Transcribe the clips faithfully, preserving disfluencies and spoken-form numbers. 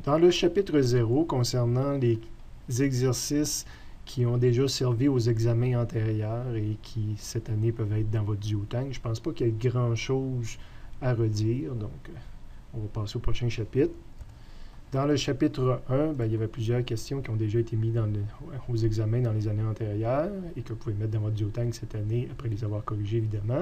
Dans le chapitre zéro, concernant les exercices qui ont déjà servi aux examens antérieurs et qui, cette année, peuvent être dans votre duotang, je ne pense pas qu'il y ait grand-chose à redire, donc on va passer au prochain chapitre. Dans le chapitre un, ben, il y avait plusieurs questions qui ont déjà été mises dans le, aux examens dans les années antérieures et que vous pouvez mettre dans votre duotang cette année, après les avoir corrigées, évidemment.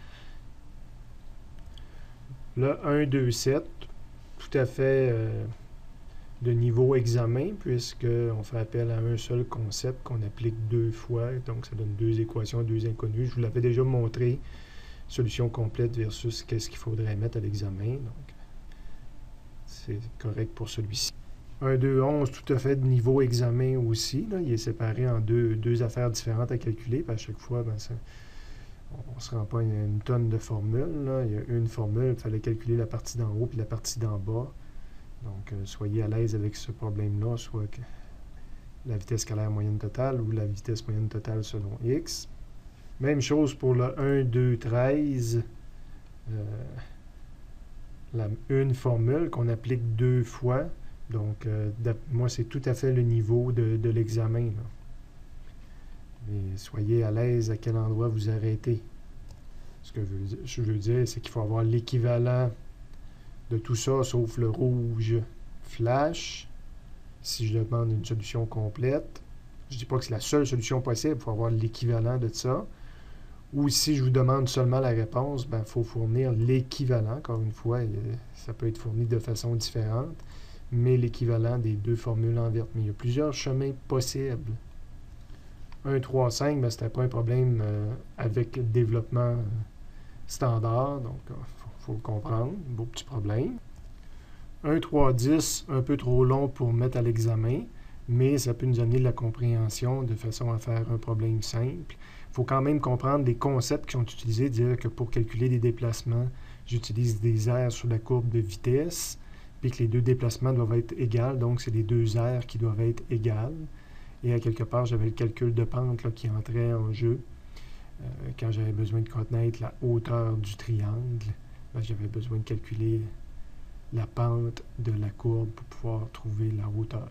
Le un, deux, sept, tout à fait euh, de niveau examen, puisqu'on fait appel à un seul concept qu'on applique deux fois, donc ça donne deux équations, deux inconnues. Je vous l'avais déjà montré, solution complète versus qu'est-ce qu'il faudrait mettre à l'examen, donc c'est correct pour celui-ci. un, deux, onze, tout à fait de niveau examen aussi, là. Il est séparé en deux, deux affaires différentes à calculer, puis à chaque fois, ben, ça, on ne se rend pas une, une tonne de formules, là. Il y a une formule, il fallait calculer la partie d'en haut puis la partie d'en bas. Donc, euh, soyez à l'aise avec ce problème-là, soit que la vitesse scalaire moyenne totale ou la vitesse moyenne totale selon x. Même chose pour le un, deux, treize. Euh, la, une formule qu'on applique deux fois. Donc, euh, moi, c'est tout à fait le niveau de, de l'examen. Mais soyez à l'aise à quel endroit vous arrêtez. Ce que je veux, je veux dire, c'est qu'il faut avoir l'équivalent de tout ça, sauf le rouge flash. Si je demande une solution complète, je ne dis pas que c'est la seule solution possible, il faut avoir l'équivalent de ça. Ou si je vous demande seulement la réponse, ben, il faut fournir l'équivalent. Encore une fois, ça peut être fourni de façon différente, mais l'équivalent des deux formules en vert. Mais il y a plusieurs chemins possibles. un, trois, cinq, ben, ce n'était pas un problème euh, avec le développement standard, donc il faut, faut le comprendre, beau petit problème. un, trois, dix, un peu trop long pour mettre à l'examen, mais ça peut nous amener de la compréhension de façon à faire un problème simple. Il faut quand même comprendre les concepts qui sont utilisés, dire que pour calculer des déplacements, j'utilise des aires sur la courbe de vitesse, puis que les deux déplacements doivent être égaux, donc c'est les deux aires qui doivent être égales. Et à quelque part, j'avais le calcul de pente là, qui entrait en jeu. Euh, quand j'avais besoin de connaître la hauteur du triangle, ben, j'avais besoin de calculer la pente de la courbe pour pouvoir trouver la hauteur.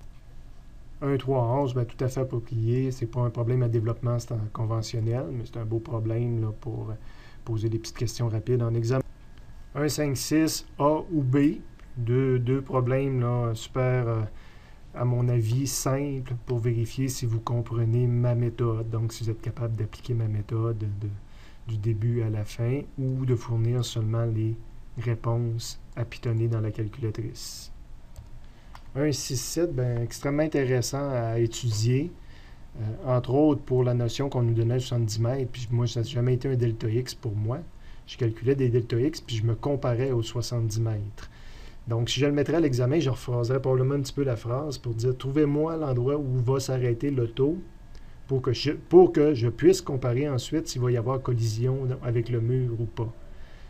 un, trois, onze, ben, tout à fait approprié. Ce n'est pas un problème à développement conventionnel, mais c'est un beau problème là, pour poser des petites questions rapides en examen. un, cinq, six, A ou B, deux, deux problèmes là, super... Euh, à mon avis, simple pour vérifier si vous comprenez ma méthode. Donc, si vous êtes capable d'appliquer ma méthode de, du début à la fin ou de fournir seulement les réponses à pitonner dans la calculatrice. un, six, sept, ben, extrêmement intéressant à étudier, euh, entre autres pour la notion qu'on nous donnait à soixante-dix mètres. Puis moi, ça n'a jamais été un delta X pour moi. Je calculais des delta X, puis je me comparais aux soixante-dix mètres. Donc, si je le mettrais à l'examen, je rephraserais probablement un petit peu la phrase pour dire « Trouvez-moi l'endroit où va s'arrêter l'auto pour que, je, pour que je puisse comparer ensuite s'il va y avoir collision avec le mur ou pas. Okay. »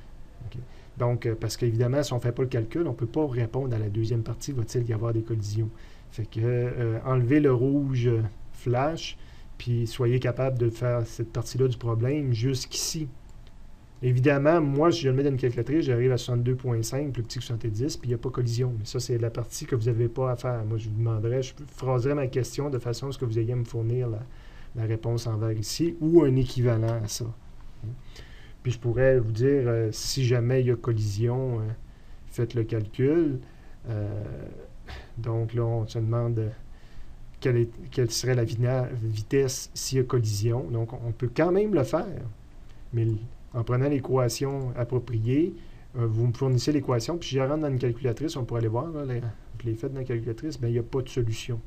Donc, parce qu'évidemment, si on ne fait pas le calcul, on ne peut pas répondre à la deuxième partie « Va-t-il y avoir des collisions? » Fait que euh, enlevez le rouge flash, puis soyez capable de faire cette partie-là du problème jusqu'ici. Évidemment, moi, si je le mets dans une calculatrice, j'arrive à soixante-deux virgule cinq, plus petit que soixante-dix, puis il n'y a pas collision. Mais ça, c'est la partie que vous n'avez pas à faire. Moi, je vous demanderais, je phraserais ma question de façon à ce que vous ayez à me fournir la, la réponse en vert ici, ou un équivalent à ça. Puis je pourrais vous dire, euh, si jamais il y a collision, euh, faites le calcul. Euh, donc là, on se demande quelle, est, quelle serait la vitesse s'il y a collision. Donc, on peut quand même le faire, mais... En prenant l'équation appropriée, euh, vous me fournissez l'équation, puis si je rentre dans une calculatrice, on pourrait aller voir, là, les, je l'ai fait dans la calculatrice, bien, il n'y a pas de solution.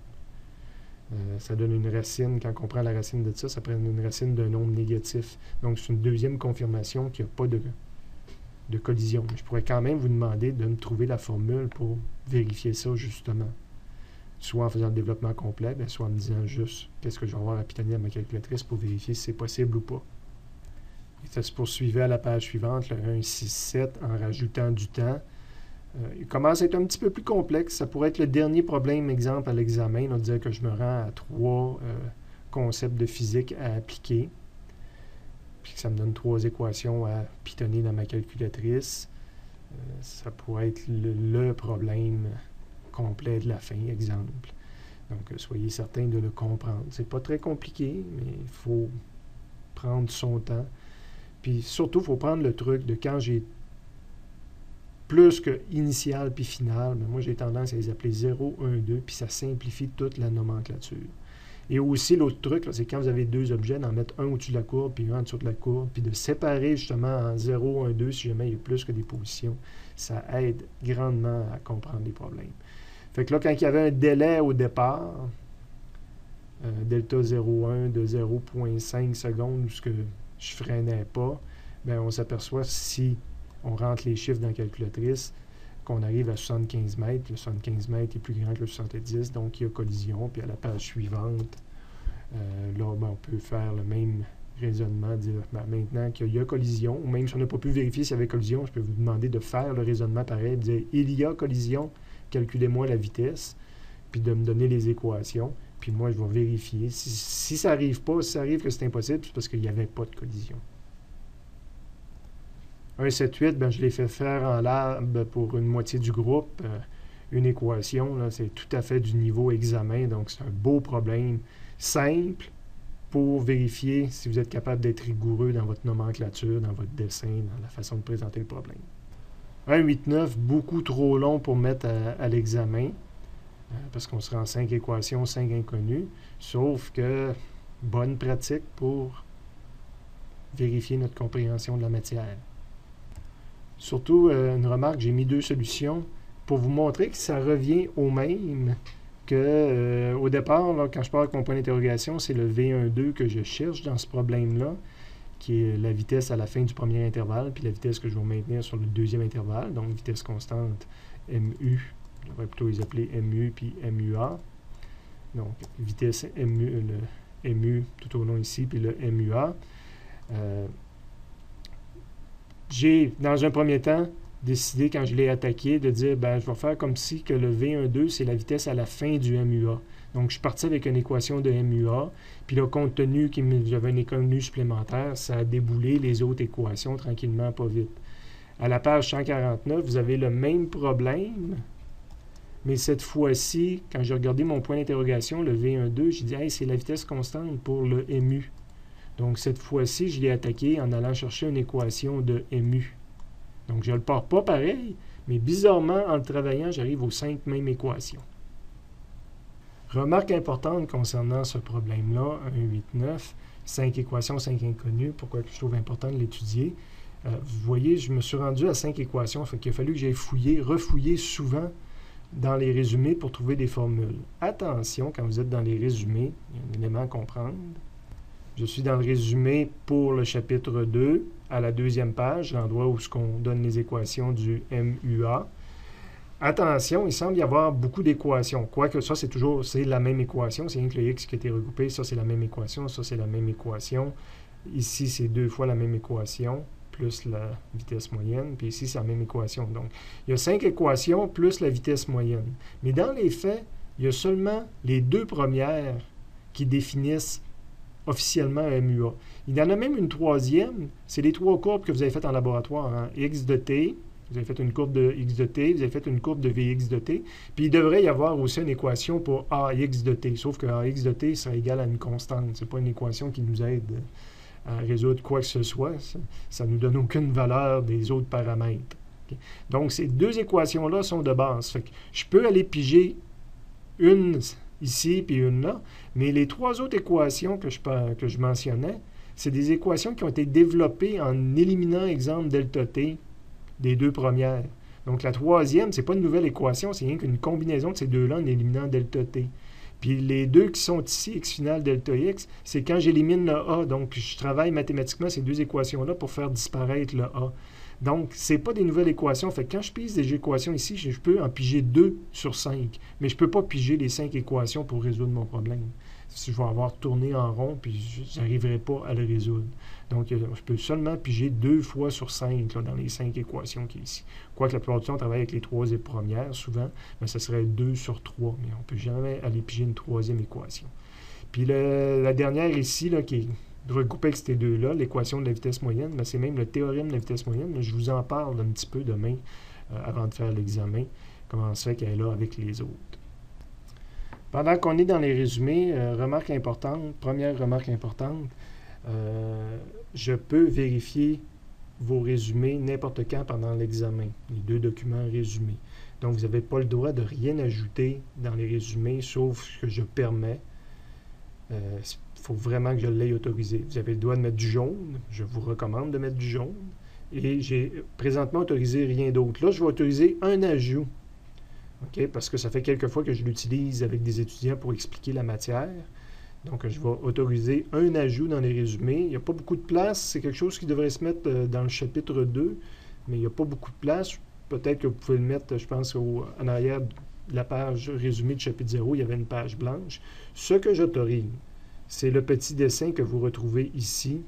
Euh, ça donne une racine, quand on prend la racine de ça, ça prend une racine d'un nombre négatif. Donc, c'est une deuxième confirmation qu'il n'y a pas de, de collision. Mais je pourrais quand même vous demander de me trouver la formule pour vérifier ça, justement. Soit en faisant le développement complet, bien, soit en me disant juste qu'est-ce que je vais avoir à pitonner à ma calculatrice pour vérifier si c'est possible ou pas. Et ça se poursuivait à la page suivante, le un, six, sept, en rajoutant du temps. Euh, il commence à être un petit peu plus complexe. Ça pourrait être le dernier problème, exemple, à l'examen, là, de dire que je me rends à trois euh, concepts de physique à appliquer, puis que ça me donne trois équations à pitonner dans ma calculatrice. Euh, ça pourrait être le, le problème complet de la fin, exemple. Donc, soyez certains de le comprendre. C'est pas très compliqué, mais il faut prendre son temps. Puis surtout, il faut prendre le truc de quand j'ai plus que initial puis final, mais moi j'ai tendance à les appeler zéro, un, deux, puis ça simplifie toute la nomenclature. Et aussi, l'autre truc, c'est quand vous avez deux objets, d'en mettre un au-dessus de la courbe, puis un en dessous de la courbe, puis de séparer justement en zéro, un, deux, si jamais il y a plus que des positions. Ça aide grandement à comprendre les problèmes. Fait que là, quand il y avait un délai au départ, euh, delta zéro virgule un de zéro virgule cinq secondes, où ce que je freinais pas, bien, on s'aperçoit si on rentre les chiffres dans la calculatrice, qu'on arrive à soixante-quinze mètres. Le soixante-quinze mètres est plus grand que le soixante-dix, donc il y a collision. Puis à la page suivante, euh, là, ben, on peut faire le même raisonnement, dire ben, maintenant qu'il y a collision, ou même si on n'a pas pu vérifier s'il y avait collision, je peux vous demander de faire le raisonnement pareil, de dire il y a collision, calculez-moi la vitesse, puis de me donner les équations, puis moi je vais vérifier. Si, si ça n'arrive pas, si ça arrive que c'est impossible, c'est parce qu'il n'y avait pas de collision. un sept huit, ben, je l'ai fait faire en lab pour une moitié du groupe. Euh, une équation, c'est tout à fait du niveau examen, donc c'est un beau problème simple pour vérifier si vous êtes capable d'être rigoureux dans votre nomenclature, dans votre dessin, dans la façon de présenter le problème. un huit neuf, beaucoup trop long pour mettre à, à l'examen, euh, parce qu'on sera en cinq équations, cinq inconnues, sauf que bonne pratique pour vérifier notre compréhension de la matière. Surtout, euh, une remarque, j'ai mis deux solutions pour vous montrer que ça revient au même que euh, au départ, là, quand je parle avec mon point d'interrogation, c'est le V un deux que je cherche dans ce problème-là, qui est la vitesse à la fin du premier intervalle, puis la vitesse que je vais maintenir sur le deuxième intervalle, donc vitesse constante mu, je devrais plutôt les appeler mu puis mua. Donc, vitesse mu, le mu tout au long ici, puis le mua. Euh, J'ai, dans un premier temps, décidé, quand je l'ai attaqué, de dire, ben, je vais faire comme si que le V un deux, c'est la vitesse à la fin du mua. Donc, je suis parti avec une équation de mua, puis là, compte tenu que j'avais une inconnue supplémentaire, ça a déboulé les autres équations tranquillement, pas vite. À la page cent quarante-neuf, vous avez le même problème, mais cette fois-ci, quand j'ai regardé mon point d'interrogation, le V un deux, j'ai dit, hey, c'est la vitesse constante pour le mu. Donc, cette fois-ci, je l'ai attaqué en allant chercher une équation de mu. Donc, je ne le pars pas pareil, mais bizarrement, en le travaillant, j'arrive aux cinq mêmes équations. Remarque importante concernant ce problème-là, un huit neuf, cinq équations, cinq inconnues, pourquoi je trouve important de l'étudier. Euh, vous voyez, je me suis rendu à cinq équations, fait qu'il a fallu que j'aille fouiller, refouiller souvent dans les résumés pour trouver des formules. Attention, quand vous êtes dans les résumés, il y a un élément à comprendre. Je suis dans le résumé pour le chapitre deux, à la deuxième page, l'endroit où on donne les équations du mua. Attention, il semble y avoir beaucoup d'équations. Quoique ça, c'est toujours c'est la même équation. C'est rien que le x qui a été regroupé. Ça, c'est la même équation. Ça, c'est la même équation. Ici, c'est deux fois la même équation, plus la vitesse moyenne. Puis ici, c'est la même équation. Donc, il y a cinq équations plus la vitesse moyenne. Mais dans les faits, il y a seulement les deux premières qui définissent officiellement un mua. Il y en a même une troisième, c'est les trois courbes que vous avez faites en laboratoire, hein. X de t, vous avez fait une courbe de x de t, vous avez fait une courbe de vx de t, puis il devrait y avoir aussi une équation pour ax de t, sauf que ax de t sera égal à une constante. Ce n'est pas une équation qui nous aide à résoudre quoi que ce soit, ça ne nous donne aucune valeur des autres paramètres. Okay? Donc, ces deux équations-là sont de base. Fait que je peux aller piger une ici, puis une là. Mais les trois autres équations que je, que je mentionnais, c'est des équations qui ont été développées en éliminant, exemple, delta t des deux premières. Donc, la troisième, c'est pas une nouvelle équation, c'est rien qu'une combinaison de ces deux-là en éliminant delta t. Puis les deux qui sont ici, x final, delta x, c'est quand j'élimine le a. Donc, je travaille mathématiquement ces deux équations-là pour faire disparaître le a. Donc, ce n'est pas des nouvelles équations. Fait que quand je pige des équations ici, je peux en piger deux sur cinq. Mais je ne peux pas piger les cinq équations pour résoudre mon problème. Si je vais avoir tourné en rond, puis je n'arriverai pas à le résoudre. Donc, je peux seulement piger deux fois sur cinq là, dans les cinq équations qui sont ici. Quoique la plupart du temps, on travaille avec les trois premières, souvent, mais ce serait deux sur trois. Mais on ne peut jamais aller piger une troisième équation. Puis le, la dernière ici, là, qui est regroupée avec ces deux-là, l'équation de la vitesse moyenne, c'est même le théorème de la vitesse moyenne, mais je vous en parle un petit peu demain euh, avant de faire l'examen. comment ça fait qu'elle est là avec les autres. Pendant qu'on est dans les résumés, euh, remarque importante, première remarque importante, euh, je peux vérifier vos résumés n'importe quand pendant l'examen, les deux documents résumés. Donc, vous n'avez pas le droit de rien ajouter dans les résumés, sauf ce que je permets. Il euh, faut vraiment que je l'ai autorisé. Vous avez le droit de mettre du jaune. Je vous recommande de mettre du jaune. Et j'ai présentement autorisé rien d'autre. Là, je vais autoriser un ajout. Okay? Parce que ça fait quelques fois que je l'utilise avec des étudiants pour expliquer la matière. Donc, je vais autoriser un ajout dans les résumés. Il n'y a pas beaucoup de place. C'est quelque chose qui devrait se mettre dans le chapitre deux, mais il n'y a pas beaucoup de place. Peut-être que vous pouvez le mettre, je pense, au, en arrière de la page résumée du chapitre zéro, il y avait une page blanche. Ce que j'autorise, c'est le petit dessin que vous retrouvez ici,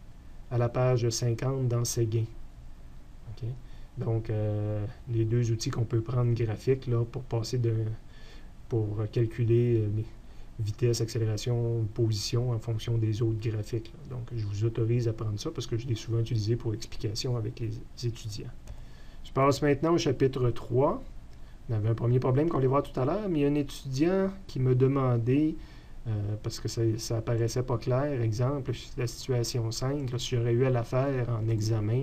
à la page cinquante dans Séguin. Okay? Donc, euh, les deux outils qu'on peut prendre graphiques là, pour passer de, pour calculer les vitesse, accélération, position en fonction des autres graphiques. Là. Donc, je vous autorise à prendre ça parce que je l'ai souvent utilisé pour explication avec les étudiants. Je passe maintenant au chapitre trois. On avait un premier problème qu'on allait voir tout à l'heure, mais il y a un étudiant qui me demandait, euh, parce que ça, ça apparaissait pas clair, exemple, la situation cinq, là, si j'aurais eu à la faire en examen,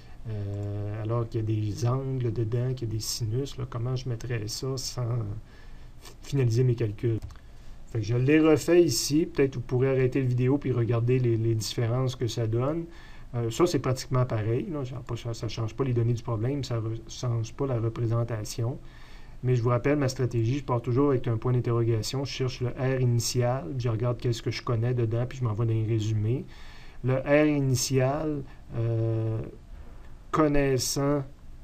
euh, alors qu'il y a des angles dedans, qu'il y a des sinus, là, comment je mettrais ça sans finaliser mes calculs? Fait que je l'ai refait ici. Peut-être vous pourrez arrêter la vidéo puis regarder les, les différences que ça donne. Euh, ça, c'est pratiquement pareil. Là. Ça ne change pas les données du problème, ça ne change pas la représentation. Mais je vous rappelle ma stratégie, je pars toujours avec un point d'interrogation. Je cherche le R initial, puis je regarde qu'est-ce que je connais dedans, puis je m'envoie dans les résumés. Le R initial, euh, connaissant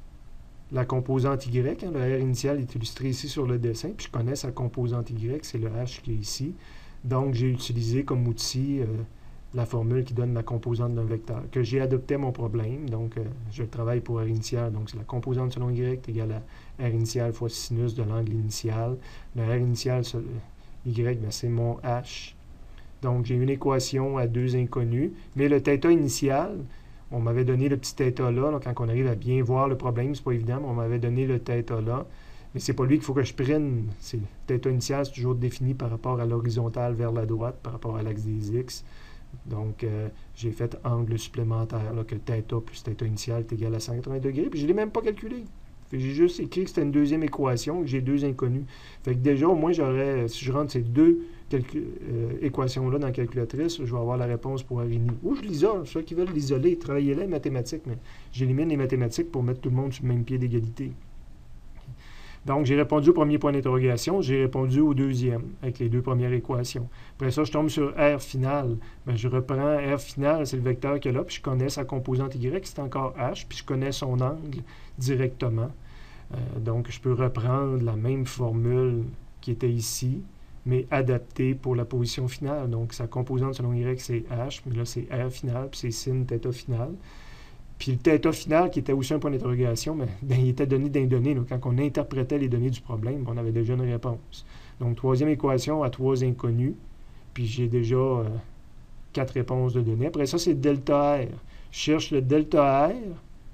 la composante Y, hein, le R initial est illustré ici sur le dessin, puis je connais sa composante Y, c'est le H qui est ici. Donc, j'ai utilisé comme outil euh, la formule qui donne la composante d'un vecteur, que j'ai adopté à mon problème. Donc, euh, je travaille pour R initial. Donc, c'est la composante selon Y est égale à R initial fois sinus de l'angle initial. Le R initial sur Y, c'est mon H. Donc, j'ai une équation à deux inconnus. Mais le θ initial, on m'avait donné le petit θ là, là, quand on arrive à bien voir le problème, c'est pas évident, mais on m'avait donné le θ là. Mais c'est pas lui qu'il faut que je prenne. C'est θ initial, c'est toujours défini par rapport à l'horizontale vers la droite, par rapport à l'axe des X. Donc, euh, j'ai fait angle supplémentaire, là, que θ plus θ initial est égal à cent quatre-vingts degrés, puis je ne l'ai même pas calculé. J'ai juste écrit que c'était une deuxième équation, que j'ai deux inconnus. Fait que déjà, au moins, j'aurais, si je rentre ces deux euh, équations-là dans la calculatrice, je vais avoir la réponse pour R ini. Ou je l'isole, ceux qui veulent l'isoler, travailler là, les mathématiques, mais j'élimine les mathématiques pour mettre tout le monde sur le même pied d'égalité. Donc, j'ai répondu au premier point d'interrogation, j'ai répondu au deuxième, avec les deux premières équations. Après ça, je tombe sur R final. Bien, je reprends R final, c'est le vecteur qu'il y a là, puis je connais sa composante Y, c'est encore H, puis je connais son angle directement. Euh, donc, je peux reprendre la même formule qui était ici, mais adaptée pour la position finale. Donc, sa composante selon Y, c'est H, mais là, c'est R final, puis c'est sin θ final. Puis le θ final, qui était aussi un point d'interrogation, mais ben, il était donné dans les données. Donc, quand on interprétait les données du problème, on avait déjà une réponse. Donc, troisième équation à trois inconnus. Puis j'ai déjà euh, quatre réponses de données. Après ça, c'est delta R. Je cherche le delta R.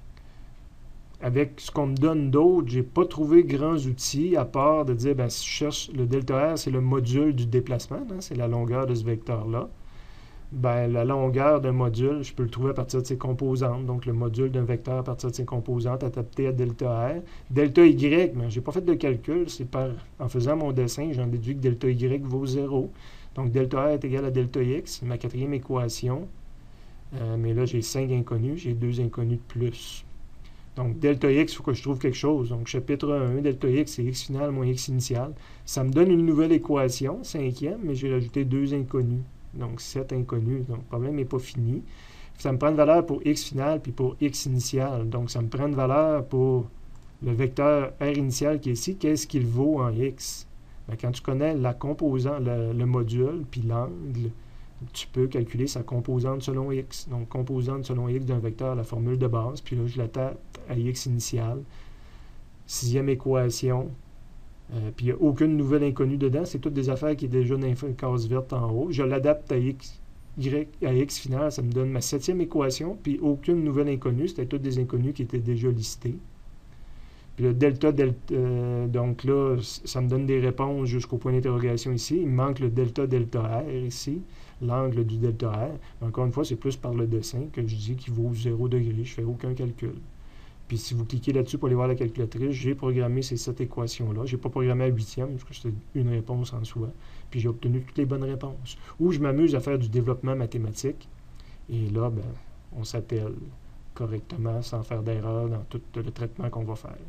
Avec ce qu'on me donne d'autre, je n'ai pas trouvé grands outils à part de dire, ben, si je cherche le delta R, c'est le module du déplacement. Hein, c'est la longueur de ce vecteur-là. Ben, la longueur d'un module, je peux le trouver à partir de ses composantes. Donc, le module d'un vecteur à partir de ses composantes adapté à delta R. Delta Y, ben, je n'ai pas fait de calcul. C'est par, en faisant mon dessin, j'en déduis que delta Y vaut zéro. Donc, delta R est égal à delta X. C'est ma quatrième équation. Euh, mais là, j'ai cinq inconnus. J'ai deux inconnus de plus. Donc, delta X, il faut que je trouve quelque chose. Donc, chapitre un, delta X, c'est X final moins X initial. Ça me donne une nouvelle équation, cinquième, mais j'ai rajouté deux inconnus. Donc, sept inconnus. Donc, le problème n'est pas fini. Ça me prend une valeur pour X final puis pour X initial. Donc, ça me prend une valeur pour le vecteur R initial qui est ici. Qu'est-ce qu'il vaut en X? Bien, quand tu connais la composante, le, le module puis l'angle, tu peux calculer sa composante selon X. Donc, composante selon X d'un vecteur, la formule de base. Puis là, je la tape à X initial. Sixième équation. Euh, puis il n'y a aucune nouvelle inconnue dedans. C'est toutes des affaires qui sont déjà dans une case verte en haut. Je l'adapte à X, Y, à X final. Ça me donne ma septième équation. Puis aucune nouvelle inconnue. C'était toutes des inconnues qui étaient déjà listées. Puis le delta, delta euh, donc là, ça me donne des réponses jusqu'au point d'interrogation ici. Il me manque le delta, delta R ici, l'angle du delta R. Mais encore une fois, c'est plus par le dessin que je dis qu'il vaut zéro degré. Je ne fais aucun calcul. Puis si vous cliquez là-dessus pour aller voir la calculatrice, j'ai programmé ces sept équations-là. Je n'ai pas programmé à huitième, parce que c'était une réponse en soi. Puis j'ai obtenu toutes les bonnes réponses. Ou je m'amuse à faire du développement mathématique. Et là, ben, on s'attelle correctement sans faire d'erreur dans tout le traitement qu'on va faire.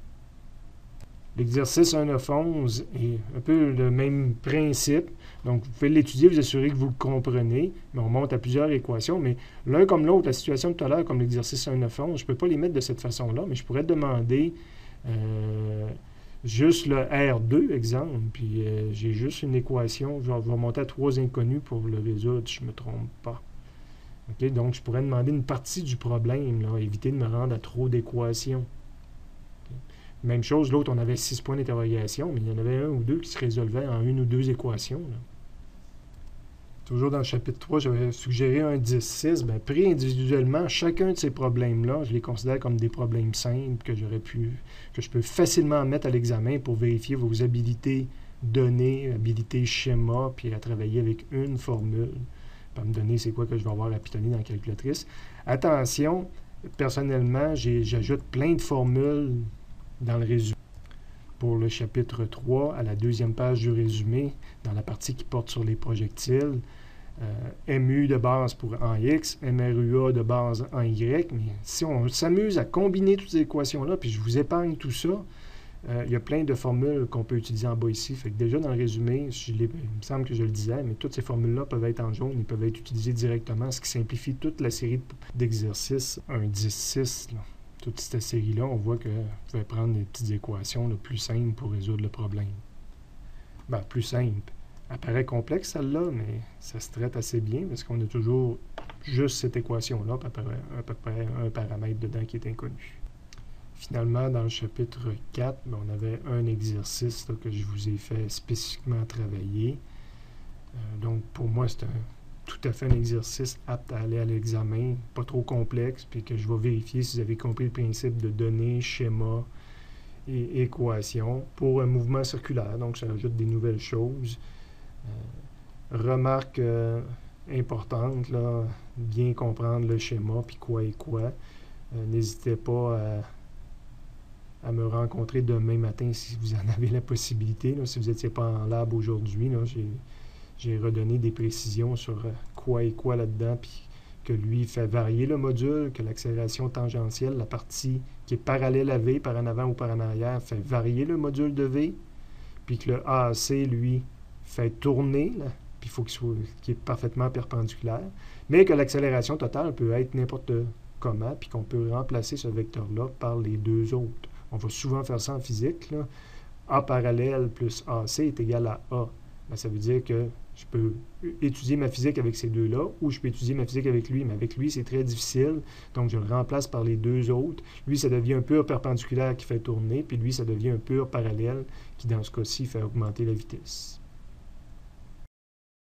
L'exercice un neuf onze est un peu le même principe. Donc, vous pouvez l'étudier, vous assurer que vous le comprenez. Mais on monte à plusieurs équations. Mais l'un comme l'autre, la situation de tout à l'heure, comme l'exercice un neuf onze, je ne peux pas les mettre de cette façon-là, mais je pourrais demander euh, juste le R deux, exemple. Puis euh, j'ai juste une équation. Je vais, je vais monter à trois inconnus pour le résoudre, si je ne me trompe pas. Okay? Donc, je pourrais demander une partie du problème, là, éviter de me rendre à trop d'équations. Même chose, l'autre, on avait six points d'interrogation, mais il y en avait un ou deux qui se résolvaient en une ou deux équations. Là. Toujours dans le chapitre trois, j'avais suggéré un dix six. Bien, pris individuellement, chacun de ces problèmes-là, je les considère comme des problèmes simples que j'aurais pu, que je peux facilement mettre à l'examen pour vérifier vos habilités données, habilités schéma, puis à travailler avec une formule, pour me donner c'est quoi que je vais avoir à pitonner dans la calculatrice. Attention, personnellement, j'ajoute plein de formules dans le résumé. Pour le chapitre trois, à la deuxième page du résumé, dans la partie qui porte sur les projectiles, euh, M U de base pour en X, M R U A de base en Y, mais si on s'amuse à combiner toutes ces équations-là, puis je vous épargne tout ça, euh, il y a plein de formules qu'on peut utiliser en bas ici. Fait que déjà dans le résumé, je il me semble que je le disais, mais toutes ces formules-là peuvent être en jaune, ils peuvent être utilisées directement, ce qui simplifie toute la série d'exercices un dix six. Toute cette série-là, on voit que vous pouvez prendre des petites équations là, plus simples pour résoudre le problème. Ben, plus simple. Elle paraît complexe, celle-là, mais ça se traite assez bien parce qu'on a toujours juste cette équation-là, à peu près, à peu près un paramètre dedans qui est inconnu. Finalement, dans le chapitre quatre, ben, on avait un exercice là, que je vous ai fait spécifiquement travailler. Euh, donc, pour moi, c'est un tout à fait un exercice apte à aller à l'examen, pas trop complexe, puis que je vais vérifier si vous avez compris le principe de données, schéma et équations pour un mouvement circulaire. Donc, ça ajoute des nouvelles choses. Euh, remarque euh, importante, là, bien comprendre le schéma, puis quoi et quoi. Euh, n'hésitez pas à, à me rencontrer demain matin si vous en avez la possibilité. Là, si vous n'étiez pas en lab aujourd'hui, j'ai... J'ai redonné des précisions sur quoi et quoi là-dedans, puis que lui fait varier le module, que l'accélération tangentielle, la partie qui est parallèle à V par en avant ou par en arrière, fait varier le module de V, puis que le A C, lui, fait tourner, là, puis il faut qu'il soit qu'il est parfaitement perpendiculaire, mais que l'accélération totale peut être n'importe comment, puis qu'on peut remplacer ce vecteur-là par les deux autres. On va souvent faire ça en physique, là. A parallèle plus A C est égal à A. Ben, ça veut dire que je peux étudier ma physique avec ces deux-là, ou je peux étudier ma physique avec lui, mais avec lui, c'est très difficile, donc je le remplace par les deux autres. Lui, ça devient un pur perpendiculaire qui fait tourner, puis lui, ça devient un pur parallèle qui, dans ce cas-ci, fait augmenter la vitesse.